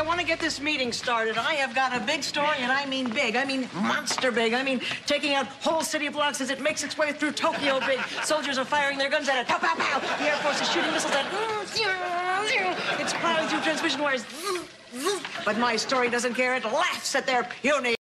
I want to get this meeting started. I have got a big story, and I mean big. I mean monster big. I mean taking out whole city blocks as it makes its way through Tokyo big. Soldiers are firing their guns at it. Pow, pow, pow. The Air Force is shooting missiles at it. It's plowing through transmission wires. But my story doesn't care. It laughs at their puny